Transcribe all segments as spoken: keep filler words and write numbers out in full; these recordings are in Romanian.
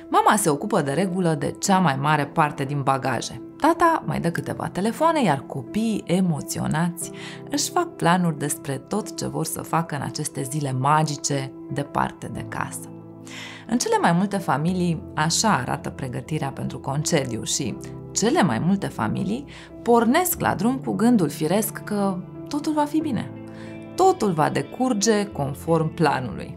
Mama se ocupă de regulă de cea mai mare parte din bagaje. Tata mai dă câteva telefoane, iar copiii emoționați își fac planuri despre tot ce vor să facă în aceste zile magice departe de casă. În cele mai multe familii așa arată pregătirea pentru concediu și cele mai multe familii pornesc la drum cu gândul firesc că totul va fi bine. Totul va decurge conform planului.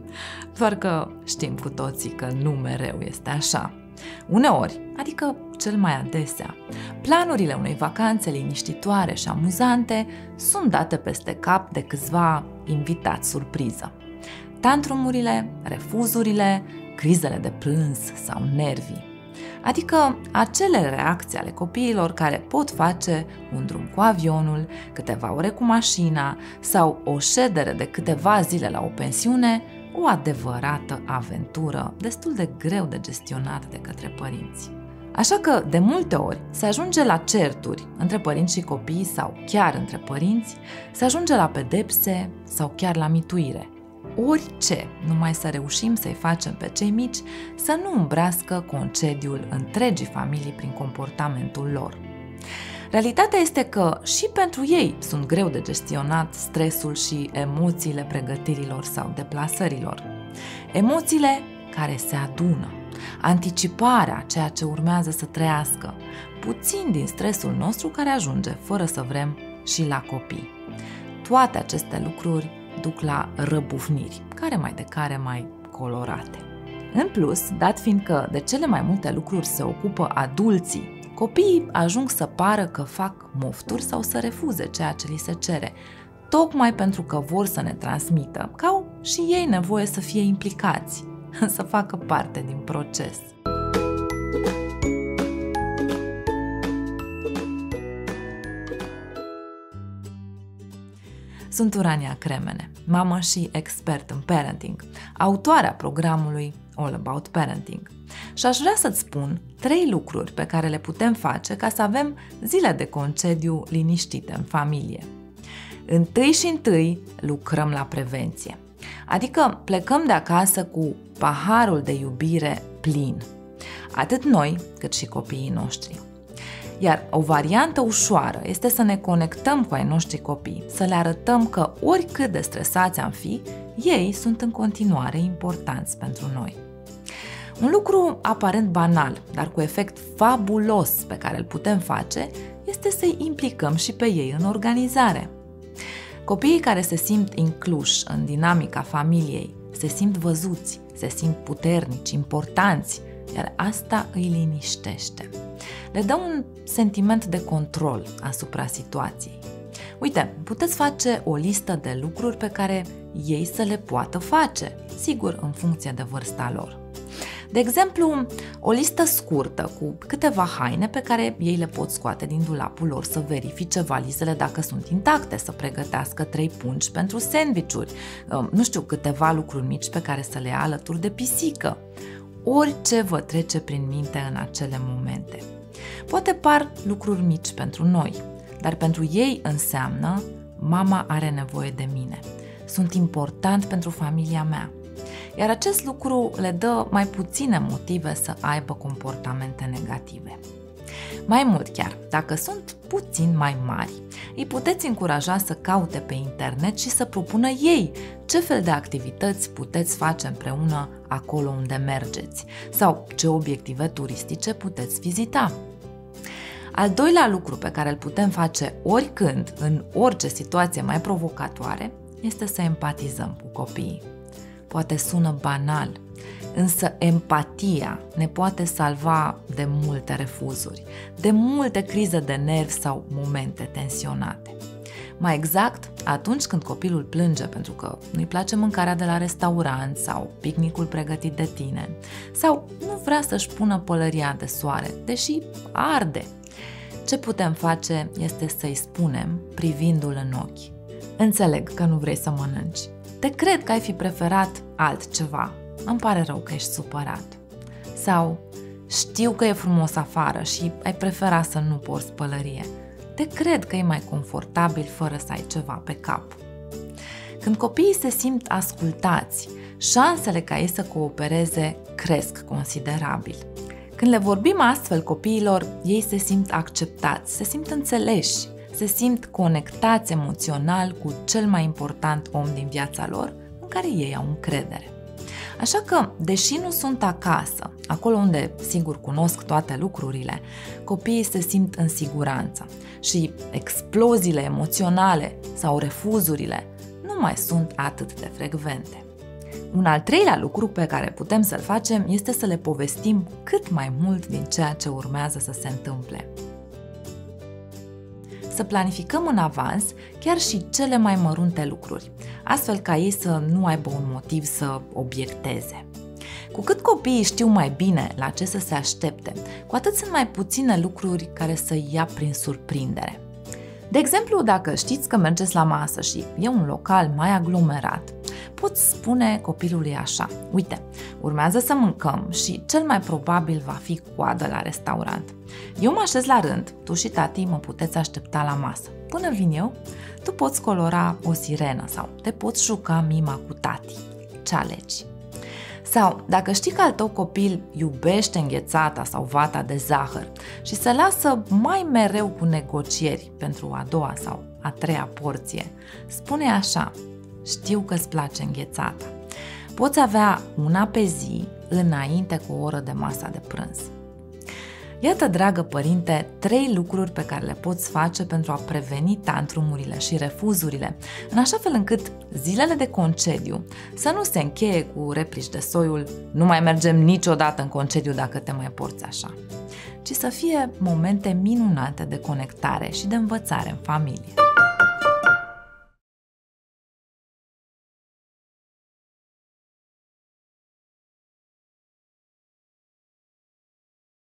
Doar că știm cu toții că nu mereu este așa. Uneori, adică cel mai adesea, planurile unei vacanțe liniștitoare și amuzante sunt date peste cap de câțiva invitați surpriză. Tantrumurile, refuzurile, crizele de plâns sau nervii. Adică acele reacții ale copiilor care pot face un drum cu avionul, câteva ore cu mașina sau o ședere de câteva zile la o pensiune, o adevărată aventură destul de greu de gestionat de către părinți. Așa că, de multe ori, se ajunge la certuri între părinți și copii sau chiar între părinți, se ajunge la pedepse sau chiar la mituire. Orice, numai să reușim să-i facem pe cei mici să nu îmbrească concediul întregii familii prin comportamentul lor. Realitatea este că și pentru ei sunt greu de gestionat stresul și emoțiile pregătirilor sau deplasărilor. Emoțiile care se adună, anticiparea ceea ce urmează să trăiască, puțin din stresul nostru care ajunge, fără să vrem, și la copii. Toate aceste lucruri duc la răbufniri, care mai de care mai colorate. În plus, dat fiind că de cele mai multe lucruri se ocupă adulții, copiii ajung să pară că fac mofturi sau să refuze ceea ce li se cere, tocmai pentru că vor să ne transmită că au și ei nevoie să fie implicați, să facă parte din proces. Sunt Urania Cremene, mamă și expert în parenting, autoarea programului All About Parenting. Și aș vrea să-ți spun trei lucruri pe care le putem face ca să avem zile de concediu liniștite în familie. Întâi și întâi lucrăm la prevenție, adică plecăm de acasă cu paharul de iubire plin, atât noi cât și copiii noștri. Iar o variantă ușoară este să ne conectăm cu ai noștri copii, să le arătăm că oricât de stresați am fi, ei sunt în continuare importanți pentru noi. Un lucru aparent banal, dar cu efect fabulos pe care îl putem face, este să-i implicăm și pe ei în organizare. Copiii care se simt incluși în dinamica familiei, se simt văzuți, se simt puternici, importanți, iar asta îi liniștește. Le dă un sentiment de control asupra situației. Uite, puteți face o listă de lucruri pe care ei să le poată face, sigur în funcție de vârsta lor. De exemplu, o listă scurtă cu câteva haine pe care ei le pot scoate din dulapul lor, să verifice valizele dacă sunt intacte, să pregătească trei pungi pentru sandvișuri, nu știu, câteva lucruri mici pe care să le ia alături de pisică. Orice vă trece prin minte în acele momente. Poate par lucruri mici pentru noi, dar pentru ei înseamnă: mama are nevoie de mine, sunt important pentru familia mea. Iar acest lucru le dă mai puține motive să aibă comportamente negative. Mai mult chiar, dacă sunt puțin mai mari, îi puteți încuraja să caute pe internet și să propună ei ce fel de activități puteți face împreună acolo unde mergeți sau ce obiective turistice puteți vizita. Al doilea lucru pe care îl putem face oricând, în orice situație mai provocatoare, este să empatizăm cu copiii. Poate sună banal, însă empatia ne poate salva de multe refuzuri, de multe crize de nervi sau momente tensionate. Mai exact, atunci când copilul plânge pentru că nu-i place mâncarea de la restaurant sau picnicul pregătit de tine, sau nu vrea să-și pună pălăria de soare, deși arde. Ce putem face este să-i spunem, privindu-l în ochi: înțeleg că nu vrei să mănânci. Te cred că ai fi preferat altceva. Îmi pare rău că ești supărat. Sau: știu că e frumos afară și ai prefera să nu porți pălărie. Te cred că e mai confortabil fără să ai ceva pe cap. Când copiii se simt ascultați, șansele ca ei să coopereze cresc considerabil. Când le vorbim astfel copiilor, ei se simt acceptați, se simt înțeleși, se simt conectați emoțional cu cel mai important om din viața lor, în care ei au încredere. Așa că, deși nu sunt acasă, acolo unde, sigur, cunosc toate lucrurile, copiii se simt în siguranță și exploziile emoționale sau refuzurile nu mai sunt atât de frecvente. Un al treilea lucru pe care putem să-l facem este să le povestim cât mai mult din ceea ce urmează să se întâmple. Să planificăm în avans chiar și cele mai mărunte lucruri, astfel ca ei să nu aibă un motiv să obiecteze. Cu cât copiii știu mai bine la ce să se aștepte, cu atât sunt mai puține lucruri care să-i ia prin surprindere. De exemplu, dacă știți că mergeți la masă și e un local mai aglomerat, poți spune copilului așa: uite, urmează să mâncăm și cel mai probabil va fi coadă la restaurant. Eu mă așez la rând, tu și tati mă puteți aștepta la masă. Până vin eu, tu poți colora o sirenă sau te poți juca mima cu tati. Ce alegi? Sau, dacă știi că al tău copil iubește înghețata sau vata de zahăr și se lasă mai mereu cu negocieri pentru a doua sau a treia porție, spune așa: știu că îți place înghețata. Poți avea una pe zi înainte cu o oră de masa de prânz. Iată, dragă părinte, trei lucruri pe care le poți face pentru a preveni tantrumurile și refuzurile, în așa fel încât zilele de concediu să nu se încheie cu replici de soiul "nu mai mergem niciodată în concediu dacă te mai porți așa", ci să fie momente minunate de conectare și de învățare în familie.